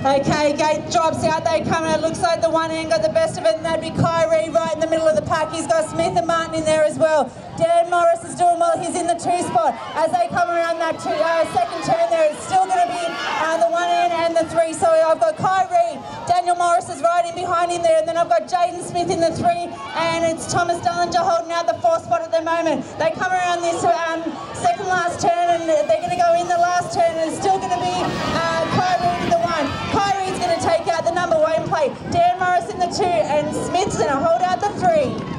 Okay, Gate drops out, they come out, looks like the one end got the best of it, and that'd be Kyrie right in the middle of the pack. He's got Smith and Martin in there as well. Dan Morris is doing well, he's in the 2 spot. As they come around that second turn there, it's still going to be the 1 end and the 3. So I've got Kyrie, Daniel Morris is right in behind him there, and then I've got Jaden Smith in the 3, and it's Thomas Dullinger holding out the 4 spot at the moment. They come around this second last turn, and they're going to go in the last turn, and it's still going to be Kyrie in the 1. Kyrie's going to take out the number 1 plate. Dan Morris in the 2, and Smith's going to hold out the 3.